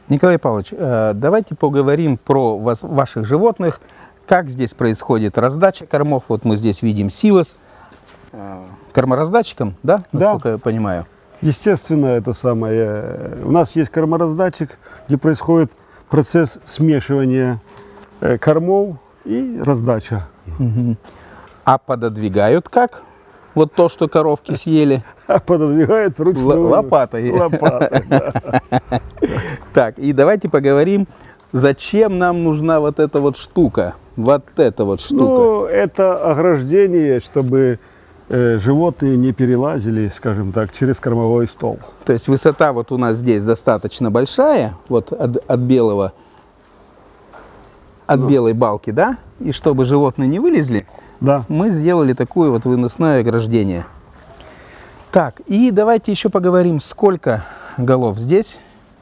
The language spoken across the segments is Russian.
Николай Павлович, давайте поговорим про ваших животных. Как здесь происходит раздача кормов? Вот мы здесь видим силос. Кормораздатчиком, да? Насколько я понимаю. Естественно, это самое. У нас есть кормораздатчик, где происходит процесс смешивания кормов и раздача. А пододвигают как? Вот то, что коровки съели. А пододвигают вручную. Лопатой. Лопатой, да. Так, и давайте поговорим, зачем нам нужна вот эта вот штука. Вот эта вот штука. Ну, это ограждение, чтобы животные не перелазили, скажем так, через кормовой стол. То есть высота вот у нас здесь достаточно большая, вот от белой балки, да? И чтобы животные не вылезли, да, мы сделали такое вот выносное ограждение. Так, и давайте еще поговорим, сколько голов здесь.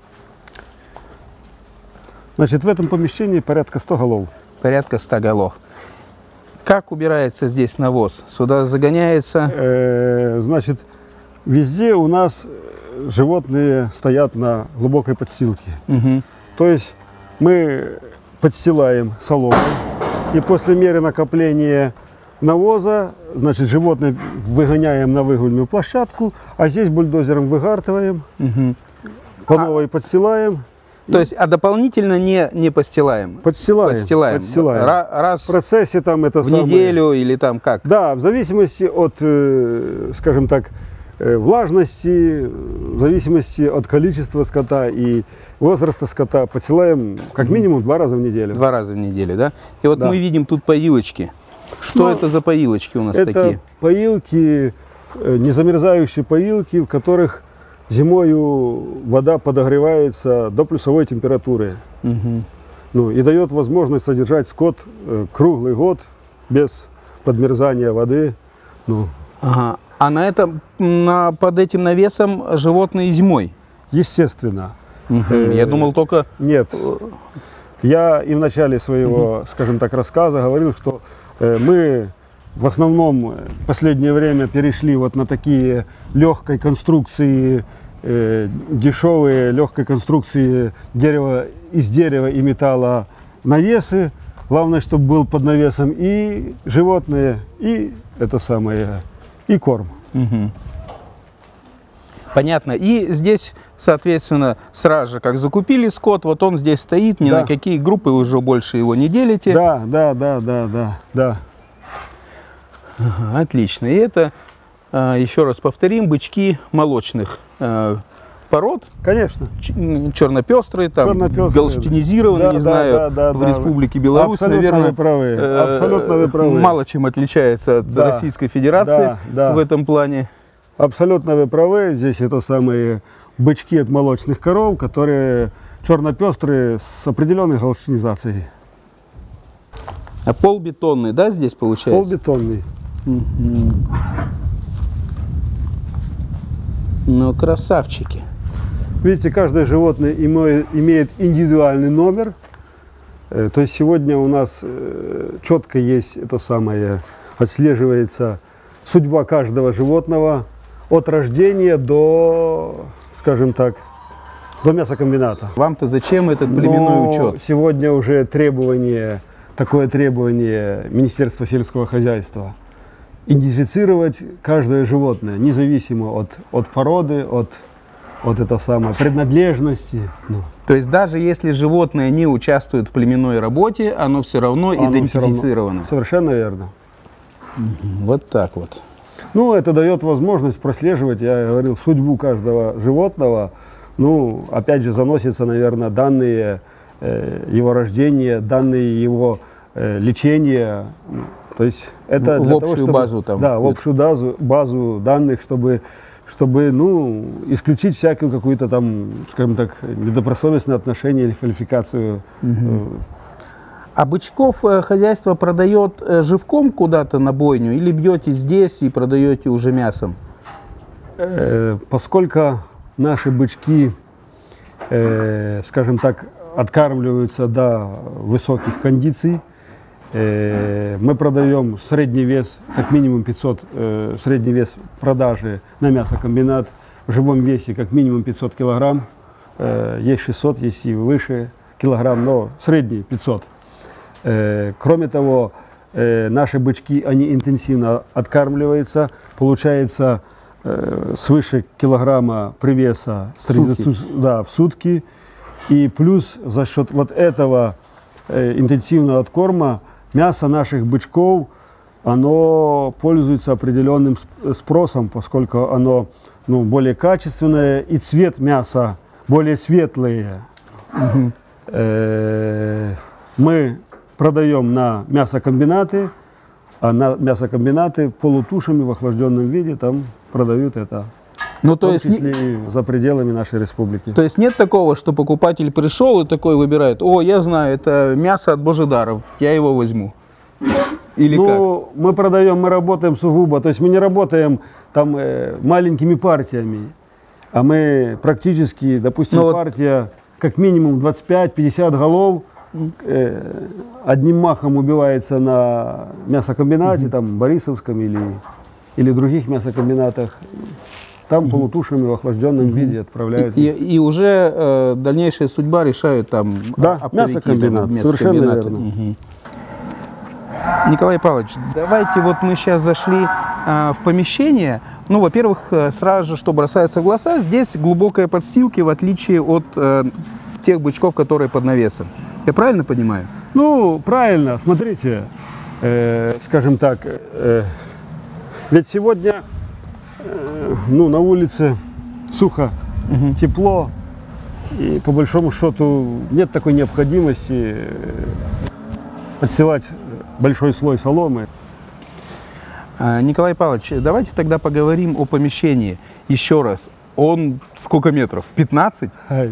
Значит, в этом помещении порядка 100 голов. Порядка 100 голов. Как убирается здесь навоз? Сюда загоняется? Значит, везде у нас животные стоят на глубокой подстилке. То есть мы подстилаем соломой, и после меры накопления навоза, значит, животные выгоняем на выгульную площадку, а здесь бульдозером выгартываем, по новой подстилаем. То есть, а дополнительно не постилаем? Подстилаем. Раз в процессе там это в неделю или там как? Да, в зависимости от, скажем так, влажности, в зависимости от количества скота и возраста скота, подстилаем как минимум 2 раза в неделю. 2 раза в неделю, да? И вот да. мы видим тут поилочки. Что это за поилочки у нас это такие? Это поилки, незамерзающие поилки, в которых зимою вода подогревается до плюсовой температуры. Ну, и дает возможность содержать скот круглый год без подмерзания воды. Ну. Ага. А под этим навесом животные зимой? Естественно. Я думал только... Нет. Я и в начале своего, скажем так, рассказа говорил, что мы в основном в последнее время перешли вот на такие легкой конструкции, дешевые легкой конструкции из дерева и металла навесы. Главное, чтобы был под навесом и животные, и это самое, и корм. Понятно. И здесь, соответственно, сразу же, как закупили скот, вот он здесь стоит, ни на какие группы уже больше его не делите. Да. Ага, отлично. И это, еще раз повторим, бычки молочных пород. Конечно. Чернопестрые, там, галштинизированные, не знаю, в Республике Беларусь, абсолютно наверное, вы правы. Абсолютно вы правы. Мало чем отличается от Российской Федерации в этом плане. Абсолютно вы правы. Здесь это самые бычки от молочных коров, которые чернопестрые с определенной галштинизацией. А полбетонный, да, здесь получается? Полбетонный. Ну, красавчики. Видите, каждое животное имеет индивидуальный номер. То есть сегодня у нас четко есть это самое, отслеживается судьба каждого животного от рождения до, скажем так, до мясокомбината. Вам-то зачем этот племенной учет? Сегодня уже такое требование Министерства сельского хозяйства. Идентифицировать каждое животное, независимо от породы, от принадлежности. То есть даже если животное не участвует в племенной работе, оно все равно идентифицировано? Совершенно верно. Вот так вот. Ну, это дает возможность прослеживать, я говорил, судьбу каждого животного. Ну, опять же, заносятся, наверное, данные его рождения, данные его лечения. То есть это в общую базу там. Да, в общую базу данных, чтобы ну, исключить всякую какую-то там, скажем так, недобросовестное отношение или квалификацию. А бычков хозяйство продает живком куда-то на бойню или бьете здесь и продаете уже мясом? Поскольку наши бычки, скажем так, откармливаются до высоких кондиций, мы продаем средний вес, как минимум 500, средний вес продажи на мясокомбинат в живом весе как минимум 500 килограмм. есть 600, есть и выше килограмм, но средний 500. Кроме того, наши бычки, они интенсивно откармливаются, получается свыше килограмма привеса в сутки. И плюс за счет вот этого интенсивного откорма мясо наших бычков, оно пользуется определенным спросом, поскольку оно более качественное и цвет мяса более светлый. Мы продаем на мясокомбинаты, а на мясокомбинаты полутушами в охлажденном виде там продают это. Ну, то есть и за пределами нашей республики. То есть нет такого, что покупатель пришел и такой выбирает: о, я знаю, это мясо от Божидаров, я его возьму. Или как? Мы продаем, мы работаем сугубо, то есть мы не работаем там маленькими партиями, а мы практически, допустим, партия как минимум 25-50 голов одним махом убивается на мясокомбинате, там Борисовском или других мясокомбинатах. Там полутушами в охлажденном виде отправляют. И уже дальнейшая судьба решают там мясокомбинат. Совершенно верно. Николай Павлович, давайте вот мы сейчас зашли в помещение. Ну, во-первых, сразу же, что бросается в глаза, здесь глубокая подстилка, в отличие от тех бычков, которые под навесом. Я правильно понимаю? Ну, правильно. Смотрите, скажем так, ведь сегодня на улице сухо, тепло, и по большому счету нет такой необходимости отсылать большой слой соломы. Николай Павлович, давайте тогда поговорим о помещении еще раз. Он сколько метров? 15?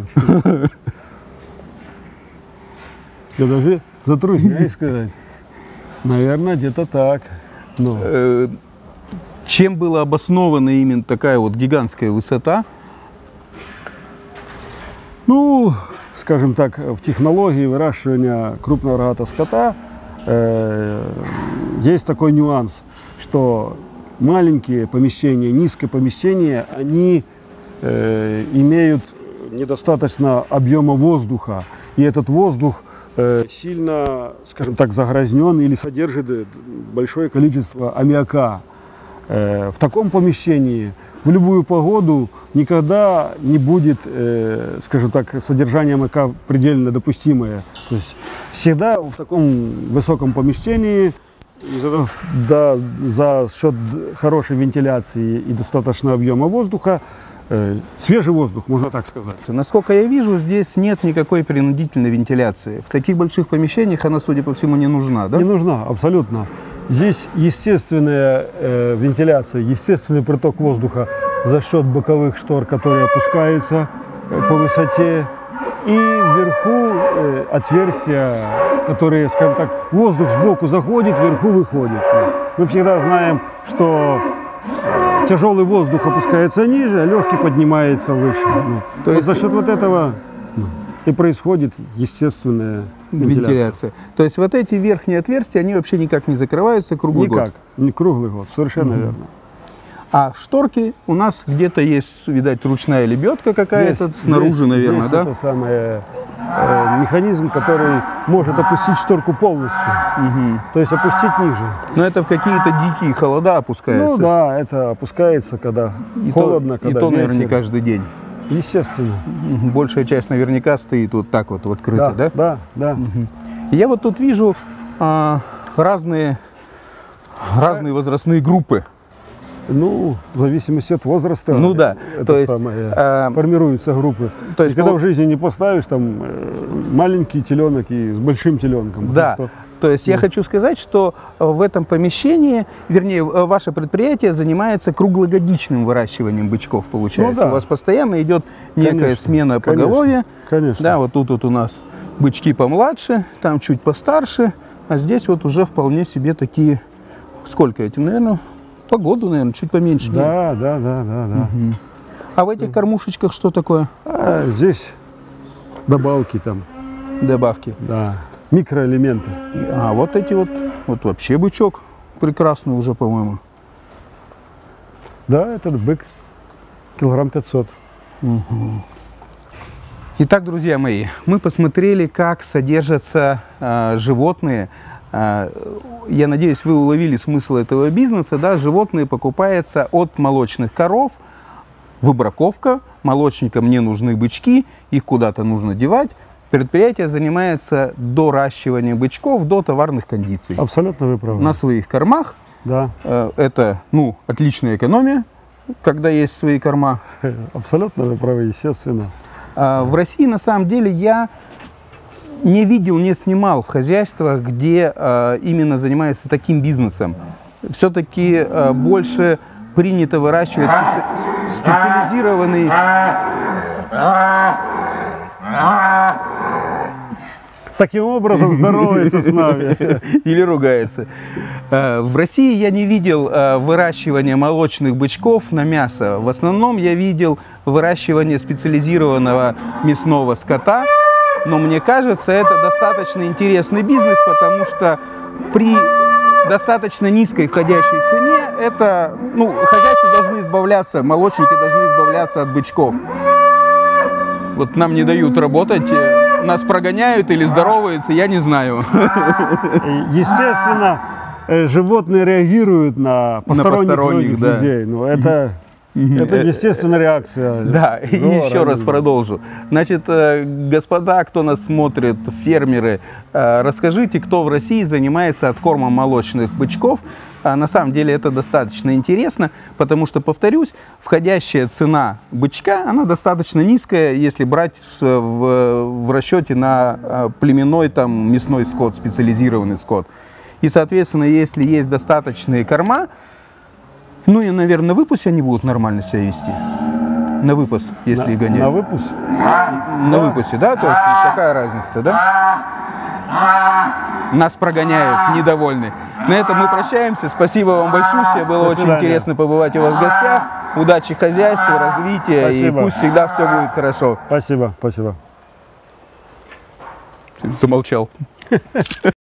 Я даже затрудняюсь сказать. Наверное, где-то так. Чем была обоснована именно такая вот гигантская высота? Ну, скажем так, в технологии выращивания крупного рогатого скота есть такой нюанс, что маленькие помещения, низкие помещения, они имеют недостаточно объема воздуха. И этот воздух сильно, скажем так, загрязнен или содержит большое количество аммиака. В таком помещении в любую погоду никогда не будет, скажем так, содержание аммиака предельно допустимое. То есть всегда в таком высоком помещении за счет хорошей вентиляции и достаточного объема воздуха, свежий воздух, можно так сказать. Насколько я вижу, здесь нет никакой принудительной вентиляции. В таких больших помещениях она, судя по всему, не нужна, да? Не нужна, абсолютно. Здесь естественная вентиляция, естественный приток воздуха за счет боковых штор, которые опускаются по высоте. И вверху отверстия, которые, скажем так, воздух сбоку заходит, вверху выходит. Мы всегда знаем, что тяжелый воздух опускается ниже, а легкий поднимается выше. То есть за счет вот этого и происходит естественная вентиляция. То есть вот эти верхние отверстия, они вообще никак не закрываются круглый год? Никак, не круглый год, совершенно верно. А шторки у нас где-то есть, видать, ручная лебедка какая-то снаружи, наверное, есть да? Это самый механизм, который может опустить шторку полностью, то есть опустить ниже. Но это в какие-то дикие холода опускается? Ну да, это опускается, когда холодно, когда ветер. Наверное, не ветер. каждый день. Естественно. Большая часть наверняка стоит вот так вот открыто, да? Да, да. Я вот тут вижу разные возрастные группы. Ну, в зависимости от возраста, ну да, то есть формируются группы. То есть, когда в жизни не поставишь там маленький теленок и с большим теленком. Да, то есть я хочу сказать, что в этом помещении, вернее, ваше предприятие занимается круглогодичным выращиванием бычков, получается. Ну, да. У вас постоянно идет некая смена поголовья. Конечно. Да, вот тут вот у нас бычки помладше, там чуть постарше, а здесь вот уже вполне себе такие, сколько этим, наверное, по году, наверное, чуть поменьше. Да. А в этих кормушечках что такое? Здесь добавки там. Добавки. Да. Микроэлементы. А вот эти вот вообще бычок прекрасный уже, по-моему. Да, этот бык килограмм 500. Итак, друзья мои, мы посмотрели, как содержатся животные. Я надеюсь, вы уловили смысл этого бизнеса. Да? Животные покупаются от молочных коров, выбраковка, молочникам не нужны бычки, их куда-то нужно девать. Предприятие занимается доращиванием бычков до товарных кондиций. Абсолютно вы правы. На своих кормах. Да. Это, ну, отличная экономия, когда есть свои корма. Абсолютно вы правы, естественно. В России, на самом деле, я не видел, не снимал хозяйства, где именно занимается таким бизнесом. Все-таки больше принято выращивать специализированный... Таким образом здоровается с нами. Или ругается. В России я не видел выращивания молочных бычков на мясо. В основном я видел выращивание специализированного мясного скота. Но мне кажется, это достаточно интересный бизнес, потому что при достаточно низкой входящей цене это, ну, хозяйства должны избавляться, молочники должны избавляться от бычков. Вот нам не дают работать, нас прогоняют или здороваются, я не знаю. Естественно, животные реагируют на посторонних да. людей. Ну, это естественная реакция. Да, и еще раз продолжу. Значит, господа, кто нас смотрит, фермеры, расскажите, кто в России занимается откормом молочных бычков. На самом деле это достаточно интересно, потому что, повторюсь, входящая цена бычка, она достаточно низкая, если брать в расчете на племенной там, мясной скот, специализированный скот. И, соответственно, если есть достаточные корма, ну и, наверное, на выпуск они будут нормально себя вести. На выпас, если их гонять. На выпуск? На выпусе, да? То есть какая разница-то, да? Нас прогоняют, недовольны. На этом мы прощаемся. Спасибо вам большое. Было очень интересно побывать у вас в гостях. Удачи хозяйству, развития. Спасибо. И пусть всегда все будет хорошо. Спасибо, спасибо. Замолчал.